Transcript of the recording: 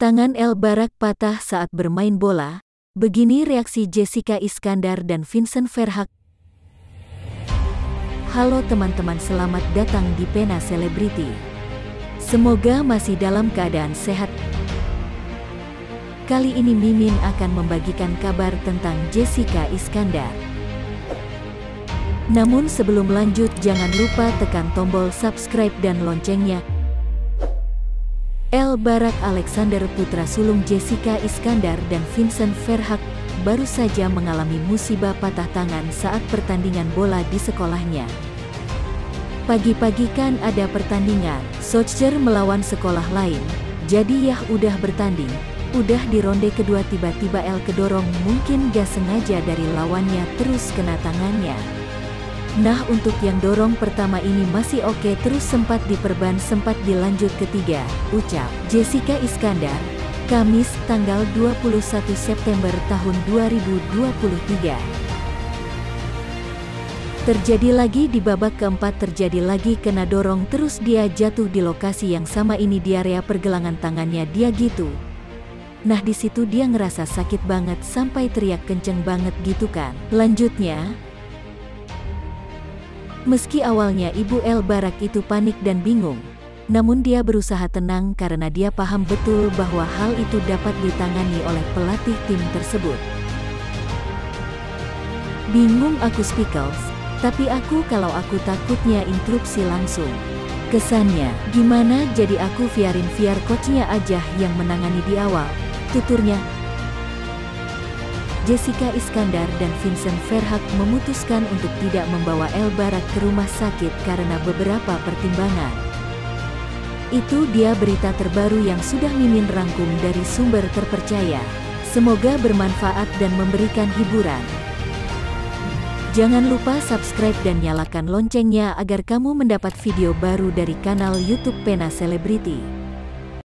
Tangan El Barak patah saat bermain bola. Begini reaksi Jessica Iskandar dan Vincent Verhaeghe. Halo teman-teman, selamat datang di Pena Selebriti. Semoga masih dalam keadaan sehat. Kali ini Mimin akan membagikan kabar tentang Jessica Iskandar. Namun sebelum lanjut, jangan lupa tekan tombol subscribe dan loncengnya. El Barak Alexander, putra sulung Jessica Iskandar dan Vincent Verhaeghe, baru saja mengalami musibah patah tangan saat pertandingan bola di sekolahnya. Pagi-pagi kan ada pertandingan, soccer melawan sekolah lain, jadi yah udah bertanding, udah di ronde kedua tiba-tiba El kedorong, mungkin gak sengaja dari lawannya terus kena tangannya. Nah, untuk yang dorong pertama ini masih oke, terus sempat diperban, sempat dilanjut ketiga, ucap Jessica Iskandar, Kamis tanggal 21 September tahun 2023. Terjadi lagi di babak keempat, terjadi lagi kena dorong, terus dia jatuh di lokasi yang sama ini di area pergelangan tangannya dia gitu. Nah, di situ dia ngerasa sakit banget sampai teriak kenceng banget gitu kan. Lanjutnya, meski awalnya ibu El Barak itu panik dan bingung, namun dia berusaha tenang karena dia paham betul bahwa hal itu dapat ditangani oleh pelatih tim tersebut. Bingung aku Spickles, tapi kalau aku takutnya instruksi langsung. Kesannya, gimana jadi aku biar coachnya aja yang menangani di awal, tuturnya. Jessica Iskandar dan Vincent Verhaeghe memutuskan untuk tidak membawa El Barak ke rumah sakit karena beberapa pertimbangan. Itu dia berita terbaru yang sudah Mimin rangkum dari sumber terpercaya. Semoga bermanfaat dan memberikan hiburan. Jangan lupa subscribe dan nyalakan loncengnya agar kamu mendapat video baru dari kanal YouTube Pena Selebriti.